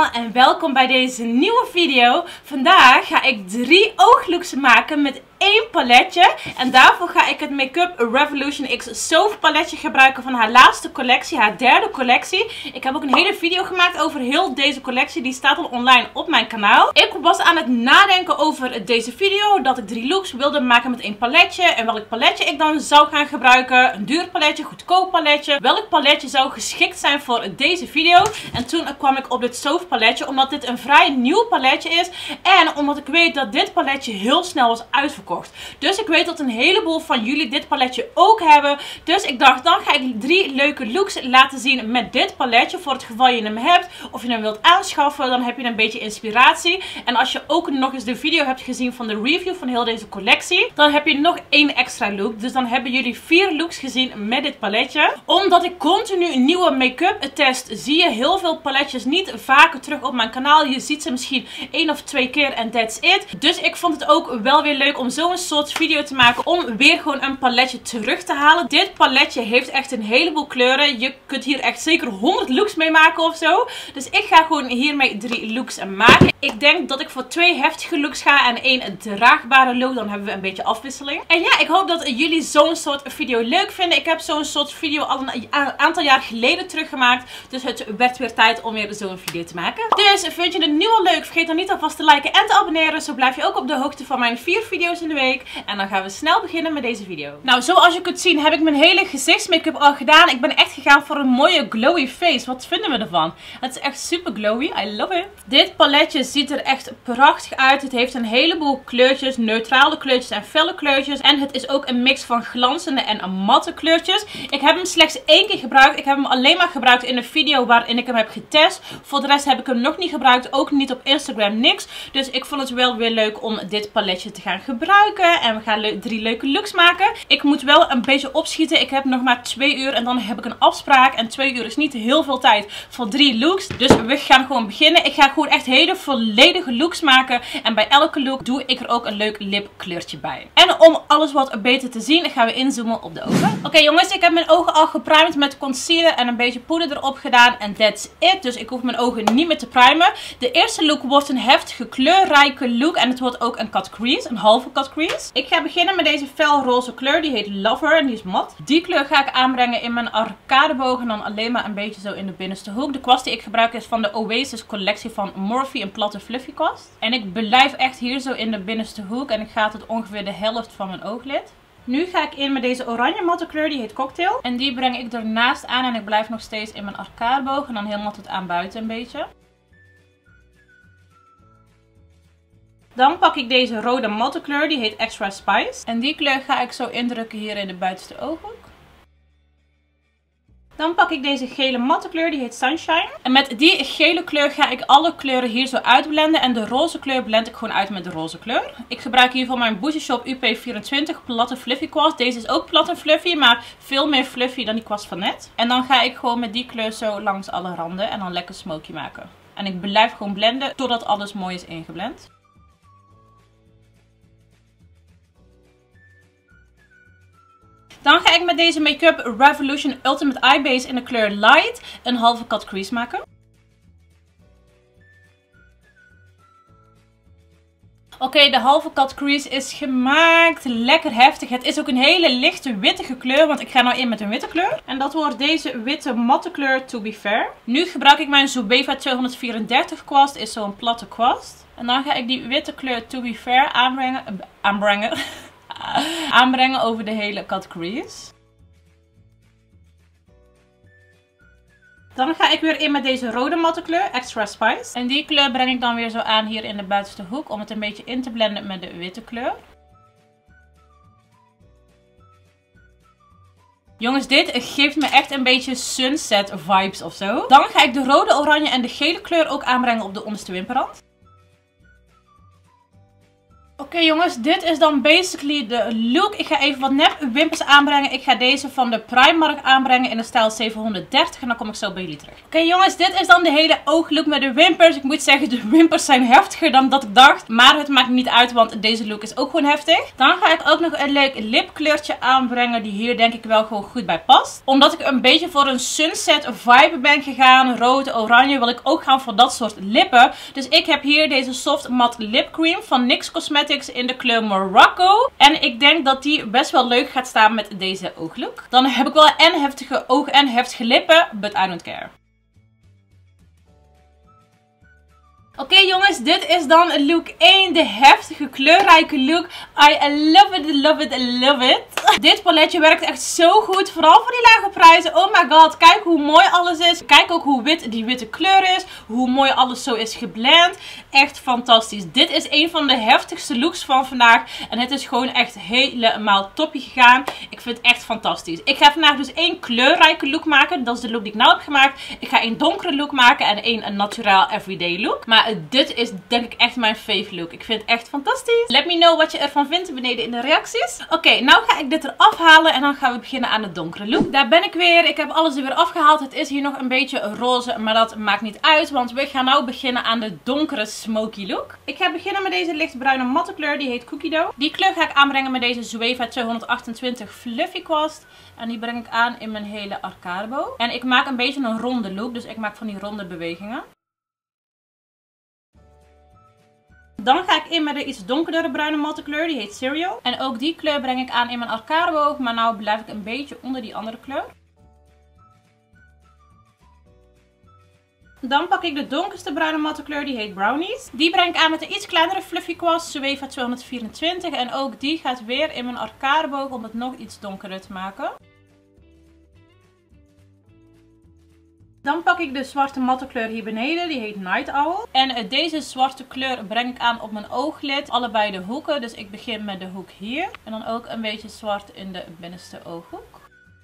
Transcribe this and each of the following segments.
allemaal en welkom bij deze nieuwe video. Vandaag ga ik 3 ooglooks maken met 1 paletje. En daarvoor ga ik het Make-up Revolution X Sauve paletje gebruiken van haar laatste collectie, haar 3e collectie. Ik heb ook een hele video gemaakt over heel deze collectie, die staat al online op mijn kanaal. Ik was aan het nadenken over deze video, dat ik 3 looks wilde maken met 1 paletje. En welk paletje ik dan zou gaan gebruiken. Een duur paletje, goedkoop paletje. Welk paletje zou geschikt zijn voor deze video. En toen kwam ik op dit Sauve paletje, omdat dit een vrij nieuw paletje is. En omdat ik weet dat dit paletje heel snel was uitverkocht. Dus ik weet dat een heleboel van jullie dit paletje ook hebben. Dus ik dacht, dan ga ik 3 leuke looks laten zien met dit paletje. Voor het geval je hem hebt of je hem wilt aanschaffen, dan heb je een beetje inspiratie. En als je ook nog eens de video hebt gezien van de review van heel deze collectie, dan heb je nog 1 extra look. Dus dan hebben jullie 4 looks gezien met dit paletje. Omdat ik continu nieuwe make-up test, zie je heel veel paletjes niet vaker terug op mijn kanaal. Je ziet ze misschien 1 of 2 keer en that's it. Dus ik vond het ook wel weer leuk om zo'n soort video te maken, om weer gewoon een paletje terug te halen. Dit paletje heeft echt een heleboel kleuren. Je kunt hier echt zeker 100 looks mee maken of zo. Dus ik ga gewoon hiermee 3 looks maken. Ik denk dat ik voor 2 heftige looks ga en 1 draagbare look. Dan hebben we een beetje afwisseling. En ja, ik hoop dat jullie zo'n soort video leuk vinden. Ik heb zo'n soort video al een aantal jaar geleden teruggemaakt. Dus het werd weer tijd om weer zo'n video te maken. Dus vind je het nu al leuk? Vergeet dan niet alvast te liken en te abonneren. Zo blijf je ook op de hoogte van mijn 4 video's in de week. En dan gaan we snel beginnen met deze video. Nou, zoals je kunt zien heb ik mijn hele gezichtsmake-up al gedaan. Ik ben echt gegaan voor een mooie glowy face. Wat vinden we ervan? Het is echt super glowy. I love it. Dit paletje ziet er echt prachtig uit. Het heeft een heleboel kleurtjes. Neutrale kleurtjes en felle kleurtjes. En het is ook een mix van glanzende en matte kleurtjes. Ik heb hem slechts 1 keer gebruikt. Ik heb hem alleen maar gebruikt in een video waarin ik hem heb getest. Voor de rest heb ik hem nog niet gebruikt. Ook niet op Instagram, niks. Dus ik vond het wel weer leuk om dit paletje te gaan gebruiken. En we gaan 3 leuke looks maken. Ik moet wel een beetje opschieten. Ik heb nog maar 2 uur en dan heb ik een afspraak. En 2 uur is niet heel veel tijd voor 3 looks. Dus we gaan gewoon beginnen. Ik ga gewoon echt hele volledige looks maken. En bij elke look doe ik er ook een leuk lipkleurtje bij. En om alles wat beter te zien, gaan we inzoomen op de ogen. Oké jongens, ik heb mijn ogen al geprimed met concealer en een beetje poeder erop gedaan. En that's it. Dus ik hoef mijn ogen niet meer te primen. De eerste look wordt een heftige kleurrijke look. En het wordt ook een cut crease. Een halve cut crease. Ik ga beginnen met deze felroze kleur. Die heet Lover en die is mat. Die kleur ga ik aanbrengen in mijn arcadeboog. En dan alleen maar een beetje zo in de binnenste hoek. De kwast die ik gebruik is van de Oasis collectie van Morphe. Een platte fluffy kwast. En ik blijf echt hier zo in de binnenste hoek. En ik ga tot ongeveer de helft van mijn ooglid. Nu ga ik in met deze oranje matte kleur, die heet Cocktail. En die breng ik ernaast aan en ik blijf nog steeds in mijn arcadeboog. En dan helemaal tot aan buiten een beetje. Dan pak ik deze rode matte kleur, die heet Extra Spice. En die kleur ga ik zo indrukken hier in de buitenste ooghoek. Dan pak ik deze gele matte kleur, die heet Sunshine. En met die gele kleur ga ik alle kleuren hier zo uitblenden. En de roze kleur blend ik gewoon uit met de roze kleur. Ik gebruik hiervoor mijn Boozy Shop UP24 platte fluffy kwast. Deze is ook plat en fluffy, maar veel meer fluffy dan die kwast van net. En dan ga ik gewoon met die kleur zo langs alle randen en dan lekker smoky maken. En ik blijf gewoon blenden totdat alles mooi is ingeblend. Dan ga ik met deze Make-up Revolution Ultimate Eye Base in de kleur Light een halve cut crease maken. Oké, de halve cut crease is gemaakt. Lekker heftig. Het is ook een hele lichte wittige kleur, want ik ga nou in met een witte kleur. En dat wordt deze witte matte kleur To Be Fair. Nu gebruik ik mijn Zubeva 234 kwast, is zo'n platte kwast. En dan ga ik die witte kleur To Be Fair aanbrengen over de hele cut crease. Dan ga ik weer in met deze rode matte kleur, Extra Spice. En die kleur breng ik dan weer zo aan hier in de buitenste hoek om het een beetje in te blenden met de witte kleur. Jongens, dit geeft me echt een beetje sunset vibes of zo. Dan ga ik de rode, oranje en de gele kleur ook aanbrengen op de onderste wimperrand. Oké jongens, dit is dan basically de look. Ik ga even wat nep wimpers aanbrengen. Ik ga deze van de Primark aanbrengen in de stijl 730 en dan kom ik zo bij jullie terug. Oké jongens, dit is dan de hele ooglook met de wimpers. Ik moet zeggen, de wimpers zijn heftiger dan dat ik dacht. Maar het maakt niet uit, want deze look is ook gewoon heftig. Dan ga ik ook nog een leuk lipkleurtje aanbrengen die hier denk ik wel gewoon goed bij past. Omdat ik een beetje voor een sunset vibe ben gegaan. Rood, oranje wil ik ook gaan voor dat soort lippen. Dus ik heb hier deze soft matte lip cream van NYX Cosmetics in de kleur Morocco. En ik denk dat die best wel leuk gaat staan met deze ooglook. Dan heb ik wel en heftige ogen en heftige lippen, but I don't care. Oké jongens, dit is dan look 1, de heftige kleurrijke look. I love it, love it, love it. Dit paletje werkt echt zo goed, vooral voor die lage prijzen. Oh my god, kijk hoe mooi alles is. Kijk ook hoe wit die witte kleur is, hoe mooi alles zo is geblend. Echt fantastisch. Dit is een van de heftigste looks van vandaag en het is gewoon echt helemaal toppie gegaan. Ik vind het echt fantastisch. Ik ga vandaag dus 1 kleurrijke look maken, dat is de look die ik nou heb gemaakt. Ik ga 1 donkere look maken en 1 naturaal everyday look. Maar dit is denk ik echt mijn fave look. Ik vind het echt fantastisch. Let me know wat je ervan vindt beneden in de reacties. Oké, nou ga ik dit eraf halen en dan gaan we beginnen aan de donkere look. Daar ben ik weer. Ik heb alles er weer afgehaald. Het is hier nog een beetje roze, maar dat maakt niet uit. Want we gaan nou beginnen aan de donkere smoky look. Ik ga beginnen met deze lichtbruine matte kleur. Die heet Cookie Dough. Die kleur ga ik aanbrengen met deze Zoeva 228 Fluffy Kwast. En die breng ik aan in mijn hele arcadeboog. En ik maak een beetje een ronde look. Dus ik maak van die ronde bewegingen. Dan ga ik in met een iets donkerdere bruine matte kleur. Die heet Cereal. En ook die kleur breng ik aan in mijn arcadeboog. Maar nou blijf ik een beetje onder die andere kleur. Dan pak ik de donkerste bruine matte kleur. Die heet Brownies. Die breng ik aan met een iets kleinere fluffy kwast. Zoeva 224. En ook die gaat weer in mijn arcadeboog om het nog iets donkerder te maken. Dan pak ik de zwarte matte kleur hier beneden, die heet Night Owl. En deze zwarte kleur breng ik aan op mijn ooglid, allebei de hoeken. Dus ik begin met de hoek hier. En dan ook een beetje zwart in de binnenste ooghoek.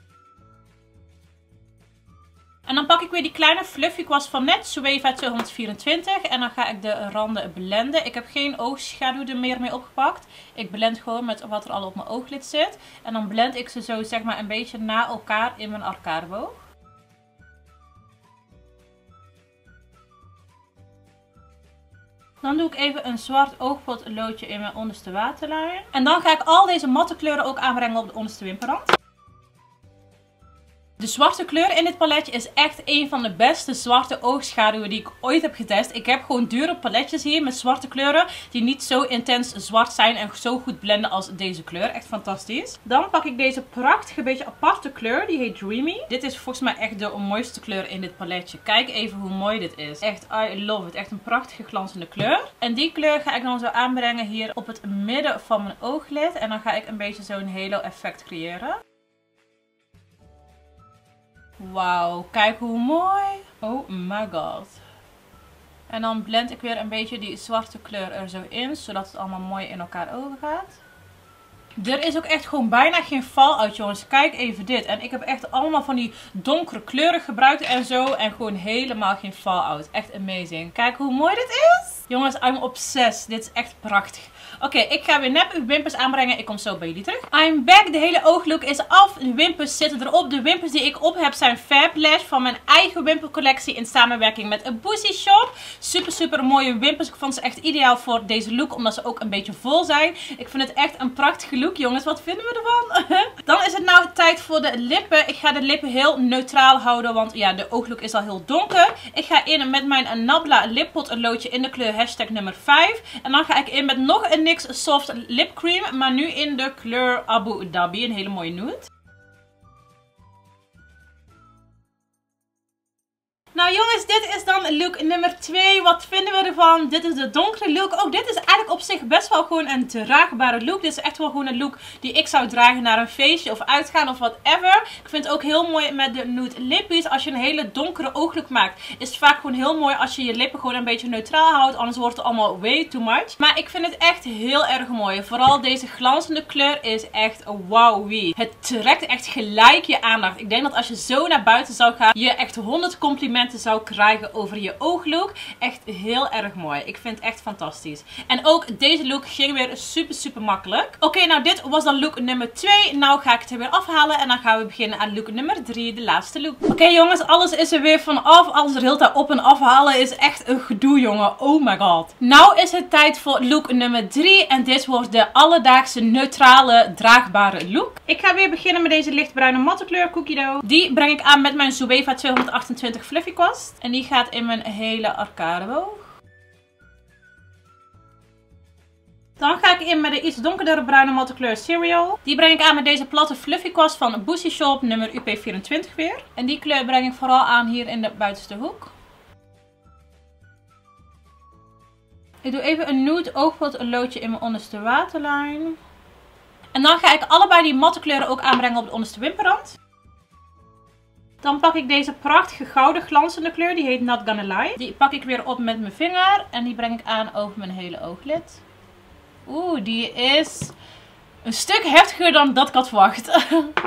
En dan pak ik weer die kleine fluffy kwast van net, Zoeva 224. En dan ga ik de randen blenden. Ik heb geen oogschaduw er meer mee opgepakt. Ik blend gewoon met wat er al op mijn ooglid zit. En dan blend ik ze zo zeg maar een beetje na elkaar in mijn arcadeboog. Dan doe ik even een zwart oogpotloodje in mijn onderste waterlijn. En dan ga ik al deze matte kleuren ook aanbrengen op de onderste wimperrand. De zwarte kleur in dit paletje is echt een van de beste zwarte oogschaduwen die ik ooit heb getest. Ik heb gewoon dure paletjes hier met zwarte kleuren die niet zo intens zwart zijn en zo goed blenden als deze kleur. Echt fantastisch. Dan pak ik deze prachtige beetje aparte kleur. Die heet Dreamy. Dit is volgens mij echt de mooiste kleur in dit paletje. Kijk even hoe mooi dit is. Echt, I love it. Echt een prachtige glanzende kleur. En die kleur ga ik dan zo aanbrengen hier op het midden van mijn ooglid. En dan ga ik een beetje zo'n halo effect creëren. Wauw, kijk hoe mooi. Oh my god. En dan blend ik weer een beetje die zwarte kleur er zo in, zodat het allemaal mooi in elkaar overgaat. Er is ook echt gewoon bijna geen fallout, jongens. Kijk even dit. En ik heb echt allemaal van die donkere kleuren gebruikt en zo. En gewoon helemaal geen fallout. Echt amazing. Kijk hoe mooi dit is. Jongens, I'm obsessed. Dit is echt prachtig. Oké, ik ga weer nep wimpers aanbrengen. Ik kom zo bij jullie terug. I'm back. De hele ooglook is af. De wimpers zitten erop. De wimpers die ik op heb zijn Fabless van mijn eigen wimpercollectie in samenwerking met A Boosie Shop. Super, super mooie wimpers. Ik vond ze echt ideaal voor deze look, omdat ze ook een beetje vol zijn. Ik vind het echt een prachtige look, jongens. Wat vinden we ervan? Dan is het nou tijd voor de lippen. Ik ga de lippen heel neutraal houden, want ja, de ooglook is al heel donker. Ik ga in met mijn Nabla lippotloodje in de kleur hashtag nummer 5. En dan ga ik in met nog een NYX Soft Lip Cream, maar nu in de kleur Abu Dhabi. Een hele mooie nude. Nou jongens, dit is dan look nummer 2. Wat vinden we ervan? Dit is de donkere look. Ook dit is eigenlijk op zich best wel gewoon een draagbare look. Dit is echt wel gewoon een look die ik zou dragen naar een feestje of uitgaan of whatever. Ik vind het ook heel mooi met de nude lippies. Als je een hele donkere ooglook maakt, is het vaak gewoon heel mooi als je je lippen gewoon een beetje neutraal houdt. Anders wordt het allemaal way too much. Maar ik vind het echt heel erg mooi. Vooral deze glanzende kleur is echt wauw. Het trekt echt gelijk je aandacht. Ik denk dat als je zo naar buiten zou gaan, je echt 100 complimenten complimenten zou krijgen over je ooglook. Echt heel erg mooi. Ik vind het echt fantastisch. En ook deze look ging weer super makkelijk. Oké, nou dit was dan look nummer 2. Nou ga ik het er weer afhalen en dan gaan we beginnen aan look nummer 3, de laatste look. Oké, jongens, alles is er weer vanaf. Alles er heel tijd op en afhalen is echt een gedoe, jongen. Oh my god. Nou is het tijd voor look nummer 3 en dit wordt de alledaagse neutrale draagbare look. Ik ga weer beginnen met deze lichtbruine matte kleur Cookie Dough. Die breng ik aan met mijn Zoeva 228 Fluffy Kwast. En die gaat in mijn hele arcadeboog. Dan ga ik in met de iets donkerdere bruine matte kleur Cereal. Die breng ik aan met deze platte Fluffy Kwast van Boosie Shop nummer UP24 weer. En die kleur breng ik vooral aan hier in de buitenste hoek. Ik doe even een nude oogpotloodje in mijn onderste waterlijn. En dan ga ik allebei die matte kleuren ook aanbrengen op de onderste wimperrand. Dan pak ik deze prachtige gouden glanzende kleur. Die heet Not Gonna Lie. Die pak ik weer op met mijn vinger. En die breng ik aan over mijn hele ooglid. Oeh, die is een stuk heftiger dan dat ik had verwacht.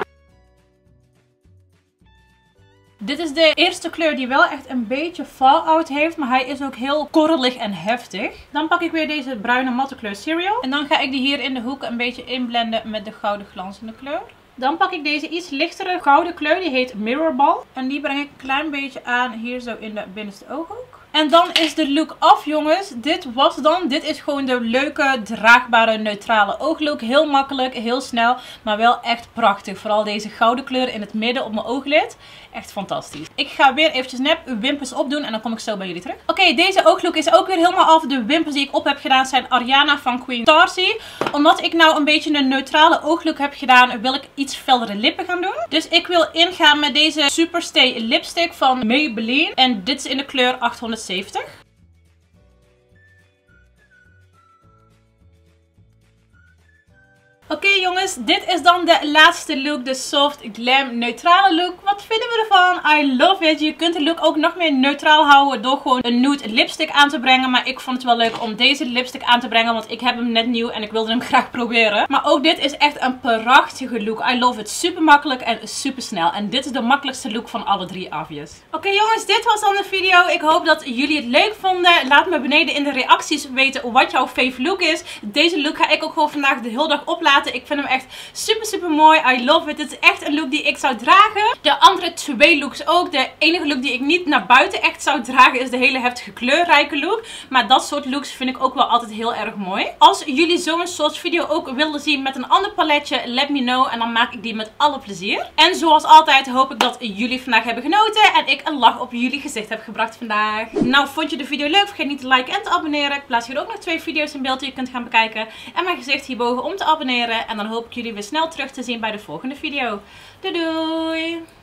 Dit is de eerste kleur die wel echt een beetje fallout heeft. Maar hij is ook heel korrelig en heftig. Dan pak ik weer deze bruine matte kleur Cereal. En dan ga ik die hier in de hoek een beetje inblenden met de gouden glanzende kleur. Dan pak ik deze iets lichtere gouden kleur. Die heet Mirror Ball. En die breng ik een klein beetje aan hier zo in de binnenste ooghoek. En dan is de look af, jongens. Dit was dan. Dit is gewoon de leuke, draagbare, neutrale ooglook. Heel makkelijk, heel snel, maar wel echt prachtig. Vooral deze gouden kleur in het midden op mijn ooglid. Echt fantastisch. Ik ga weer eventjes nep uw wimpers opdoen en dan kom ik zo bij jullie terug. Oké, deze ooglook is ook weer helemaal af. De wimpers die ik op heb gedaan zijn Ariana van Queen Tarsi. Omdat ik nou een beetje een neutrale ooglook heb gedaan, wil ik iets fellere lippen gaan doen. Dus ik wil ingaan met deze Superstay lipstick van Maybelline. En dit is in de kleur 870. Oké, jongens, dit is dan de laatste look, de Soft Glam neutrale look. Wat vinden we ervan? I love it. Je kunt de look ook nog meer neutraal houden door gewoon een nude lipstick aan te brengen. Maar ik vond het wel leuk om deze lipstick aan te brengen, want ik heb hem net nieuw en ik wilde hem graag proberen. Maar ook dit is echt een prachtige look. I love it. Super makkelijk en super snel. En dit is de makkelijkste look van alle drie, obvious. Oké, jongens, dit was dan de video. Ik hoop dat jullie het leuk vonden. Laat me beneden in de reacties weten wat jouw fave look is. Deze look ga ik ook gewoon vandaag de hele dag opladen. Ik vind hem echt super mooi. I love it. Dit is echt een look die ik zou dragen. De andere twee looks ook. De enige look die ik niet naar buiten echt zou dragen is de hele heftige kleurrijke look. Maar dat soort looks vind ik ook wel altijd heel erg mooi. Als jullie zo'n soort video ook willen zien met een ander paletje, let me know. En dan maak ik die met alle plezier. En zoals altijd hoop ik dat jullie vandaag hebben genoten. En ik een lach op jullie gezicht heb gebracht vandaag. Nou, vond je de video leuk? Vergeet niet te liken en te abonneren. Ik plaats hier ook nog 2 video's in beeld die je kunt gaan bekijken. En mijn gezicht hierboven om te abonneren. En dan hoop ik jullie weer snel terug te zien bij de volgende video. Doei doei!